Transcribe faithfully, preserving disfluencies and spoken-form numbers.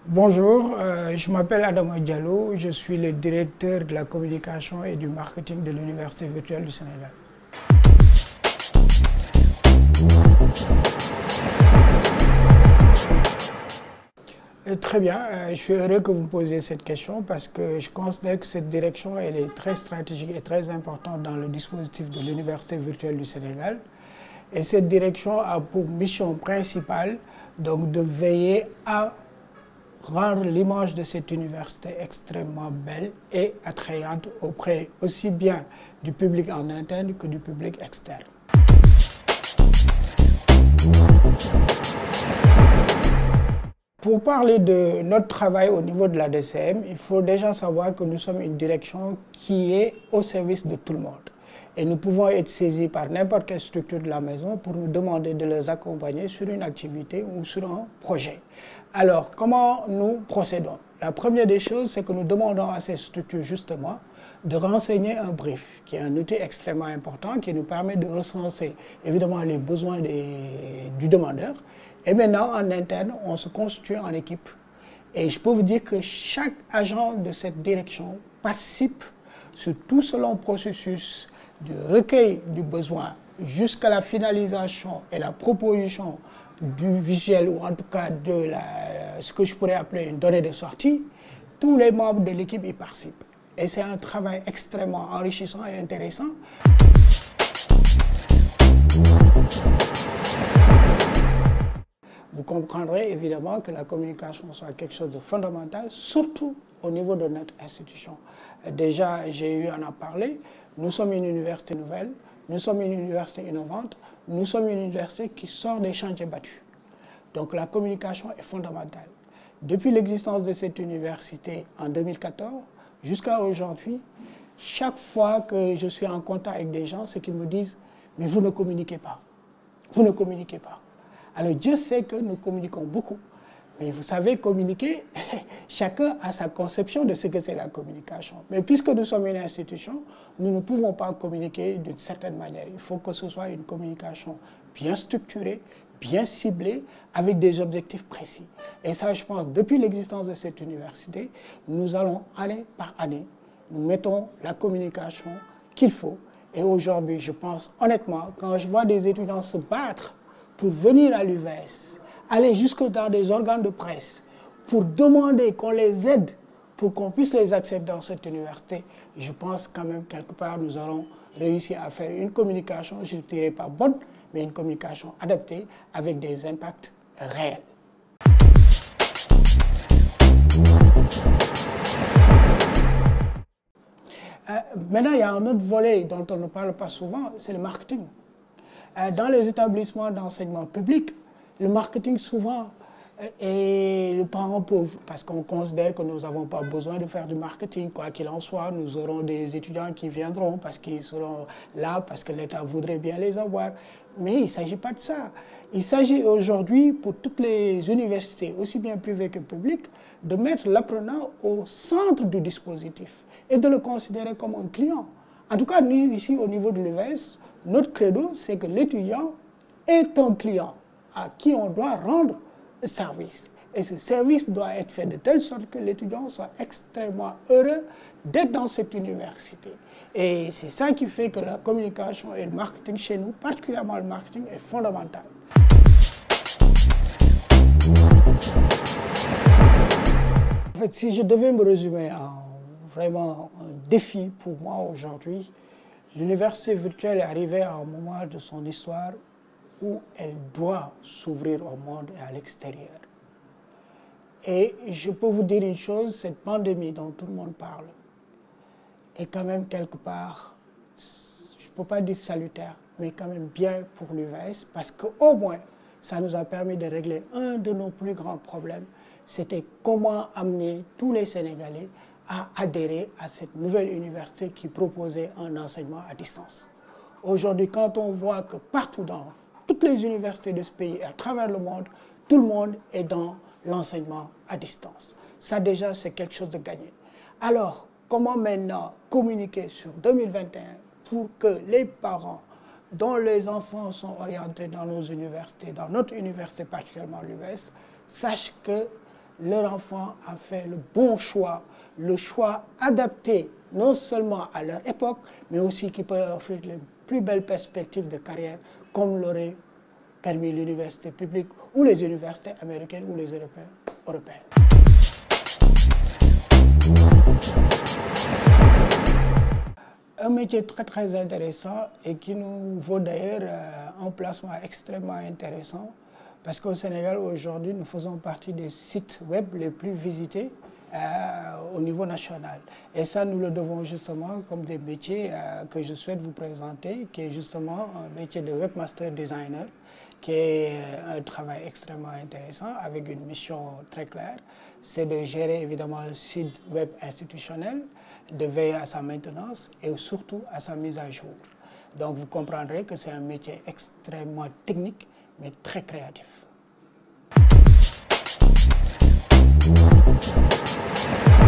Bonjour, euh, je m'appelle Adama Diallo, je suis le directeur de la communication et du marketing de l'Université virtuelle du Sénégal. Et très bien, euh, je suis heureux que vous me posiez cette question parce que je considère que cette direction elle est très stratégique et très importante dans le dispositif de l'Université virtuelle du Sénégal. Et cette direction a pour mission principale donc, de veiller à rendre l'image de cette université extrêmement belle et attrayante auprès aussi bien du public en interne que du public externe. Pour parler de notre travail au niveau de l'A D C M, il faut déjà savoir que nous sommes une direction qui est au service de tout le monde. Et nous pouvons être saisis par n'importe quelle structure de la maison pour nous demander de les accompagner sur une activité ou sur un projet. Alors, comment nous procédons? La première des choses, c'est que nous demandons à ces structures justement de renseigner un brief, qui est un outil extrêmement important qui nous permet de recenser évidemment les besoins des, du demandeur. Et maintenant, en interne, on se constitue en équipe. Et je peux vous dire que chaque agent de cette direction participe sur tout ce long processus du recueil du besoin jusqu'à la finalisation et la proposition du visuel ou en tout cas de la, ce que je pourrais appeler une donnée de sortie. Tous les membres de l'équipe y participent. Et c'est un travail extrêmement enrichissant et intéressant. Vous comprendrez évidemment que la communication soit quelque chose de fondamental, surtout au niveau de notre institution. Déjà, j'ai eu à en parler, nous sommes une université nouvelle, nous sommes une université innovante, nous sommes une université qui sort des chantiers battus. Donc la communication est fondamentale. Depuis l'existence de cette université en deux mille quatorze jusqu'à aujourd'hui, chaque fois que je suis en contact avec des gens, c'est qu'ils me disent « mais vous ne communiquez pas, vous ne communiquez pas ». Alors Dieu sait que nous communiquons beaucoup, mais vous savez, communiquer, chacun a sa conception de ce que c'est la communication. Mais puisque nous sommes une institution, nous ne pouvons pas communiquer d'une certaine manière. Il faut que ce soit une communication bien structurée, bien ciblée, avec des objectifs précis. Et ça, je pense, depuis l'existence de cette université, nous allons année par année, nous mettons la communication qu'il faut. Et aujourd'hui, je pense honnêtement, quand je vois des étudiants se battre pour venir à l'U V S, aller jusque dans des organes de presse, pour demander qu'on les aide, pour qu'on puisse les accepter dans cette université, je pense quand même quelque part nous aurons réussi à faire une communication, je ne dirais pas bonne, mais une communication adaptée avec des impacts réels. Euh, maintenant, il y a un autre volet dont on ne parle pas souvent, c'est le marketing. Euh, dans les établissements d'enseignement public, le marketing souvent est le parent pauvre parce qu'on considère que nous n'avons pas besoin de faire du marketing. Quoi qu'il en soit, nous aurons des étudiants qui viendront parce qu'ils seront là, parce que l'État voudrait bien les avoir. Mais il ne s'agit pas de ça. Il s'agit aujourd'hui pour toutes les universités, aussi bien privées que publiques, de mettre l'apprenant au centre du dispositif et de le considérer comme un client. En tout cas, nous, ici, au niveau de l'U V S, notre credo, c'est que l'étudiant est un client à qui on doit rendre service. Et ce service doit être fait de telle sorte que l'étudiant soit extrêmement heureux d'être dans cette université. Et c'est ça qui fait que la communication et le marketing chez nous, particulièrement le marketing, est fondamental. En fait, si je devais me résumer en vraiment un défi pour moi aujourd'hui, l'université virtuelle est arrivée à un moment de son histoire où elle doit s'ouvrir au monde et à l'extérieur. Et je peux vous dire une chose, cette pandémie dont tout le monde parle est quand même quelque part, je ne peux pas dire salutaire, mais quand même bien pour l'U V S parce qu'au moins, ça nous a permis de régler un de nos plus grands problèmes, c'était comment amener tous les Sénégalais à adhérer à cette nouvelle université qui proposait un enseignement à distance. Aujourd'hui, quand on voit que partout dans toutes les universités de ce pays et à travers le monde, tout le monde est dans l'enseignement à distance. Ça déjà, c'est quelque chose de gagné. Alors, comment maintenant communiquer sur deux mille vingt et un pour que les parents dont les enfants sont orientés dans nos universités, dans notre université particulièrement l'U V S, sachent que leur enfant a fait le bon choix, le choix adapté non seulement à leur époque, mais aussi qui peut leur offrir les plus belles perspectives de carrière, comme l'aurait permis l'université publique ou les universités américaines ou les européennes. européennes. Un métier très très intéressant et qui nous vaut d'ailleurs euh, un placement extrêmement intéressant parce qu'au Sénégal aujourd'hui nous faisons partie des sites web les plus visités euh, au niveau national. Et ça nous le devons justement comme des métiers euh, que je souhaite vous présenter, qui est justement un métier de webmaster designer, qui est un travail extrêmement intéressant avec une mission très claire, c'est de gérer évidemment le site web institutionnel, de veiller à sa maintenance et surtout à sa mise à jour. Donc vous comprendrez que c'est un métier extrêmement technique mais très créatif.